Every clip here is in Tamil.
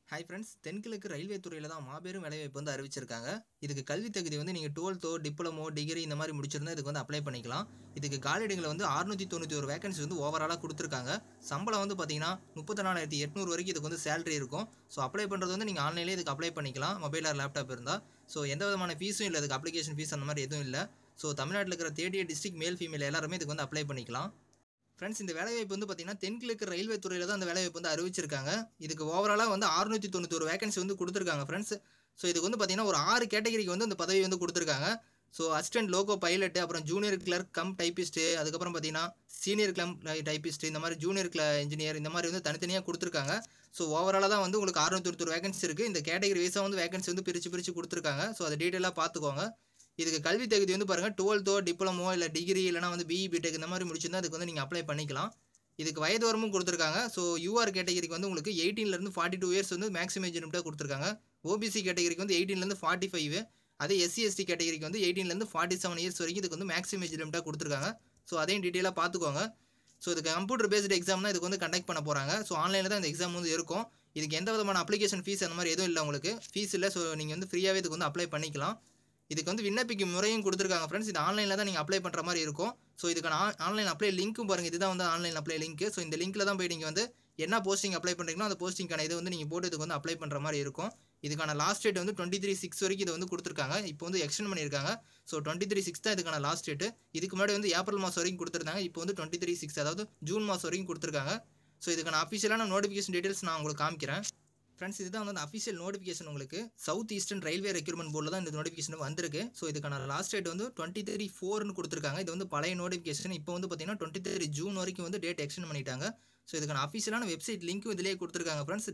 ஹாய் ஃப்ரெண்ட்ஸ், தென்கிழக்கு ரயில்வே துறையில் தான் மாபெரும் வேலைவாய்ப்பு வந்து அறிவிச்சிருக்காங்க. இதுக்கு கல்வி தகுதி வந்து நீங்கள் 12தோ டிப்ளமோ டிகிரி இந்த மாதிரி முடிச்சிருந்தா இதுக்கு வந்து அப்ளை பண்ணிக்கலாம். இதுக்கு காலியிடங்களை வந்து 691 வேகன்சி வந்து ஓவராலாக கொடுத்துருக்காங்க. சம்பளம் வந்து பார்த்தீங்கன்னா 34,800 வரைக்கும் இதுக்கு வந்து சேலரி இருக்கும். ஸோ அப்ளை பண்ணுறது வந்து நீங்கள் ஆன்லைன்லேயே இதுக்கு அப்ளை பண்ணிக்கலாம், மொபைல் ஆர் லேப்டாப் இருந்தால். ஸோ எந்த விதமான ஃபீஸும் இல்லை, இதுக்கு அப்ளிகேஷன் ஃபீஸ் அந்த மாதிரி எதுவும் இல்லை. ஸோ தமிழ்நாட்டில் இருக்கிற 38 டிஸ்ட்ரிக்ட் மேல் ஃபீமேல் எல்லாருமே இதுக்கு வந்து அப்ளை பண்ணிக்கலாம். ஃப்ரெண்ட்ஸ், இந்த வேலைவாய்ப்பு வந்து பார்த்தீங்கன்னா தென்கிழக்கு ரயில்வே துறையில் தான் அந்த வேலைவாய்ப்பு வந்து அறிவிச்சிருக்காங்க. இதுக்கு ஓவராலாக வந்து 691 வேகன்சி வந்து கொடுத்துருக்காங்க ஃப்ரெண்ட்ஸ். ஸோ இதுக்கு வந்து பார்த்தீங்கன்னா ஒரு 6 கேட்டகரிக்கு வந்து இந்த பதவி வந்து கொடுத்துருக்காங்க. ஸோ அசிஸ்டன்ட் லோகோ பைலட்டு, அப்புறம் ஜூனியர் கிளர்க் கம் டைப்பிஸ்ட்டு, அதுக்கப்புறம் பார்த்தீங்கன்னா சீனியர் கிளம் டைப்பிஸ்ட்டு, இந்த மாதிரி ஜூனியர் இன்ஜினியர், இந்த மாதிரி வந்து தனித்தனியாக கொடுத்துருக்காங்க. ஸோ ஓவராலாக தான் வந்து உங்களுக்கு 691 வேகன்சி இருக்குது. இந்த கேட்டகரி வைஸாக வந்து வேகன்சி வந்து பிரித்து கொடுத்துருக்காங்க. ஸோ அதை டீட்டெயிலாக பார்த்துக்கோங்க. இதுக்கு கல்வி தகுதி வந்து பாருங்கள் 12தோ டிப்ளமோ இல்லை டிகிரி இல்லைனா வந்து பிஇ பிடெக் இந்த மாதிரி முடிச்சிருந்தா அதுக்கு வந்து நீங்கள் அப்ளை பண்ணிக்கலாம். இதுக்கு வயது வரமும் கொடுத்துருக்காங்க. ஸோ யூஆர் கேட்டகரிக்கு வந்து உங்களுக்கு 18 42 இயர்ஸ் வந்து மேக்ஸிமம் ஏஜ் லிமிட்டாக கொடுத்துருக்காங்க. ஓபிசி கேட்டகரிக்கு வந்து 18 45, அதே எஸ்சி எஸ்டி கேட்டகரிக்கு வந்து 18 47 இயர்ஸ் வரைக்கும் இதுக்கு வந்து மேக்ஸிமம் ஏஜ் லிமிட்டாக கொடுத்துருக்காங்க. ஸோ அதையும் டீட்டெயிலாக பார்த்துக்கோங்க. ஸோ இதுக்கு கம்ப்யூட்டர் பேஸ்டு எக்ஸாம் தான் இதுக்கு வந்து கண்டக்ட் பண்ண போகிறாங்க. ஸோ ஆன்லைனில் தான் இந்த எக்ஸாம் வந்து இருக்கும். இதுக்கு எந்த விதமான அப்ளிகேஷன் ஃபீஸ் அந்த மாதிரி எதுவும் இல்லை, உங்களுக்கு ஃபீஸ் இல்லை. ஸோ நீங்கள் வந்து ஃப்ரீயாகவே இதுக்கு வந்து அப்ளை பண்ணிக்கலாம். இதுக்கு வந்து விண்ணப்பிக்கும் முறையும் கொடுத்துருக்காங்க ஃப்ரெண்ட்ஸ். இது ஆன்லைனில் தான் நீங்கள் அப்ளை பண்ணுற மாதிரி இருக்கும். ஸோ இதுக்கான ஆன்லைன் அப்ளை லிங்க்கும் பாருங்கள், இதுதான் வந்து ஆன்லைன் அப்ளை லிங்க். ஸோ இந்த லிங்க்கில் தான் போய் நீங்கள் வந்து என்ன போஸ்டிங் அப்ளை பண்ணுறீங்களோ அந்த போஸ்டிங்கான இது வந்து நீங்கள் போட்டு இதுக்கு வந்து அப்ளை பண்ணுற மாதிரி இருக்கும். இதுக்கான லாஸ்ட் டேட் வந்து 23/6 வரைக்கும் இது வந்து கொடுத்துருக்காங்க. இப்போ வந்து எக்ஸ்டெண்ட் பண்ணியிருக்காங்க. ஸோ 23/6 தான் இதுக்கான லாஸ்ட் டேட்டு. இதுக்கு முன்னாடி வந்து ஏப்ரல் மாதம் வரைக்கும் கொடுத்துருந்தாங்க. இப்போ வந்து 23/6, அதாவது ஜூன் மாதம் வரைக்கும் கொடுத்துருக்காங்க. ஸோ இதுக்கான அஃபிஷியலான நோட்டிஃபிகேஷன் டீட்டெயில்ஸ் நான் உங்களுக்கு காமிக்கிறேன். ஃப்ரெண்ட்ஸ், இதுதான் வந்து அஃபிஷியல் நோட்டிஃபிகேஷன். உங்களுக்கு சவுத் ஈஸ்டர்ன் ரயில்வே ரெக்ரூட்மெண்ட் போர்டில் தான் இந்த நோட்டிஃபிகேஷன் வந்திருக்கு. ஸோ இதுக்கான லாஸ்ட் டேட் வந்து 23/4 கொடுத்துருக்காங்க. இது வந்து பழைய நோட்டிஃபிகேஷன். இப்போ வந்து பார்த்தீங்கன்னா 23 ஜூன் வரைக்கும் வந்து டேட் எக்ஸ்டெண்ட் பண்ணிட்டாங்க. ஸோ இதுக்கான அஃபிஷியலான வெப்சைட் லிங்க்கும் இதிலேயே கொடுத்துருக்காங்க ஃப்ரெண்ட்ஸ்.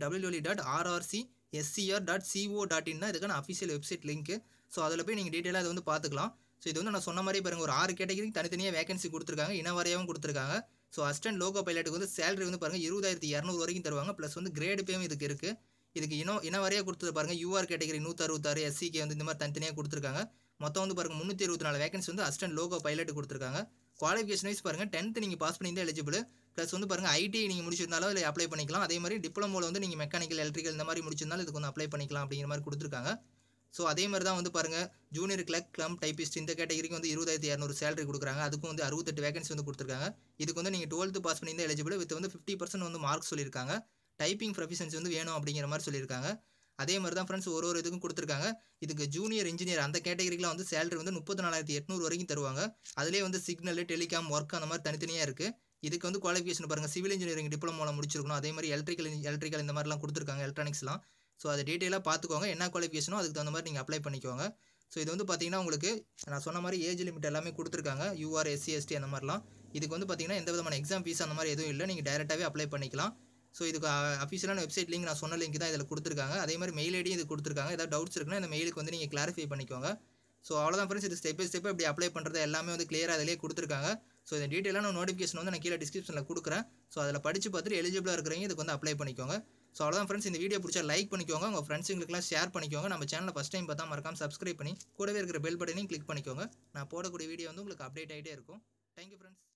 www.rrcsco.in தான் இதுக்கான அஃபிஷியல் வெப்சைட் லிங்க். ஸோ அதில் போய் நீங்கள் டீட்டெயிலாக இதை வந்து பார்த்துக்கலாம். ஸோ இது வந்து நான் சொன்ன மாதிரி பாருங்கள், ஒரு 6 கேட்டகரிக்கு தனித்தனியாக வேகன்சி கொடுத்துருக்காங்க, இனவரையாகவும் கொடுத்துருக்காங்க. ஸோ அசிஸ்டன்ட் லோகோ பைலட்டுக்கு வந்து சேலரி வந்து பாருங்கள் 20,200 வரைக்கும் தருவாங்க. ப்ளஸ் வந்து கிரேடு பேவும் இதுக்கு இருக்குது. இதுக்கு இனவரையாக கொடுத்தது பாருங்கள். யூஆர் கேட்டகரி 166, எஸ்சிக்கு வந்து இந்த மாதிரி தனித்தனியாக கொடுத்துருக்காங்க. மொத்தம் வந்து பாருங்கள் 324 வேகன்சி வந்து அசிஸ்டன்ட் லோகோ பைலட்டு கொடுத்துருக்காங்க. குவாலிஃபிகேஷன் வைஸ் பாருங்கள் 10th நீங்கள் பாஸ் பண்ணியிருந்தால் எலிஜிபிள். ப்ளஸ் வந்து பாருங்கள் ஐடிஐ நீங்கள் முடிச்சிருந்தாலும் இல்லை அப்ளை பண்ணிக்கலாம். அதே மாதிரி டிப்ளமோவில் வந்து நீங்கள் மெக்கானிக்கல் எலக்ட்ரிக்கல் இந்த மாதிரி முடிச்சிருந்தாலும் இதுக்கு வந்து அப்ளை பண்ணிக்கலாம் அப்படிங்கிற மாதிரி கொடுத்துருக்காங்க. ஸோ அதே மாதிரி தான் வந்து பாருங்கள் ஜூனியர் கிளர்க் கம் டைப்பிஸ்ட் இந்த கேட்டகரிக்கு வந்து 20,200 சேலரி கொடுக்குறாங்க. அதுக்கும் வந்து 68 வேகன்சி வந்து கொடுத்துருக்காங்க. இதுக்கு வந்து நீங்கள் 12th பாஸ் பண்ணியிருந்தால் எலிஜிபிள். வித் வந்து 50% வந்து மார்க் சொல்லியிருக்காங்க. டைப்பிங் ப்ரொஃபிஷன்சி வந்து வேணும் அப்படிங்கிற மாதிரி சொல்லியிருக்காங்க. அதே மாதிரி தான் ஃப்ரெண்ட்ஸ் ஒரு இதுக்கும் கொடுத்துருக்காங்க. இதுக்கு ஜூனியர் இன்ஜினியர் அந்த கேட்டகரிக்கெலாம் வந்து சேலரி வந்து 34,800 வரைக்கும் தருவாங்க. அதிலே வந்து சிக்னல், டெலிகாம், ஒர்க் அந்த மாதிரி தனித்தனியாக இருக்குது. இதுக்கு வந்து குவாலிஃபிகேஷன் பாருங்கள், சிவில் இன்ஜினியரிங் டிப்ளமோவில் முடிச்சிருக்கணும். அதே மாதிரி எலக்ட்ரிக்கல் இந்த மாதிரிலாம் கொடுத்துருக்காங்க, எலக்ட்ரானிக்ஸ்லாம். ஸோ அதை டீட்டெயிலாக பார்த்துக்கோங்க. என்ன குவாலிஃபிகேஷனோ அதுக்கு தகுந்த மாதிரி நீங்கள் அப்ளை பண்ணிக்கோங்க. ஸோ இது வந்து பார்த்தீங்கன்னா உங்களுக்கு நான் சொன்ன மாதிரி ஏஜ் லிமிட் எல்லாமே கொடுத்துருக்காங்க, யூஆர், எஸ்சி, எஸ்டி அந்த மாதிரிலாம். இதுக்கு வந்து பார்த்தீங்கன்னா எந்த விதமான எக்ஸாம் ஃபீஸ் அந்த மாதிரி எதுவும் இல்லை, நீங்கள் டேரெக்டாகவே அப்ளை பண்ணிக்கலாம். ஸோ இதுக்கு அஃபிஷியலான வெப்சைட் லிங்க் நான் சொன்ன லிங்க் தான் இதில் கொடுத்துருக்காங்க. அதே மாதிரி மெயில் ஐடியும் இது கொடுத்துருக்காங்க. ஏதாவது டவுட்ஸ் இருக்குன்னா இந்த மெயிலுக்கு வந்து நீங்கள் கிளாரிஃபை பண்ணிக்கோங்க. ஸோ அவ்வளோதான் ஃப்ரெண்ட்ஸ், இது ஸ்டெப் பை ஸ்டெப் இப்படி அப்ளை பண்ணுறது எல்லாமே வந்து கிளியராக அதிலே கொடுத்துருக்காங்க. ஸோ இந்த டீட்டெயிலான நோட்டிஃபிகேஷன் வந்து நான் கீழே டிஸ்கிரிப்ஷனில் கொடுக்குறேன். ஸோ அதில் படித்து பார்த்துட்டு எலிஜிபிளாக இருக்கிறவங்க இதுக்கு வந்து அப்ளை பண்ணிக்கோங்க. ஸோ அவ்வளோதான் ஃப்ரெண்ட்ஸ், இந்த வீடியோ பிடிச்சா லைக் பண்ணிக்கோங்க, உங்கள் ஃப்ரெண்ட்ஸுங்களுக்குலாம் ஷேர் பண்ணிக்கோங்க. நம்ம சேனலை ஃபஸ்ட் டைம் பார்த்தா மறக்காம சப்ஸ்கிரைப் பண்ணி கூடவே இருக்கிற பெல் பட்டனையும் கிளிக் பண்ணிக்கோங்க. நான் போடக்கூடிய வீடியோ வந்து உங்களுக்கு அப்டேட் ஆகிட்டே இருக்கும். Thank you friends.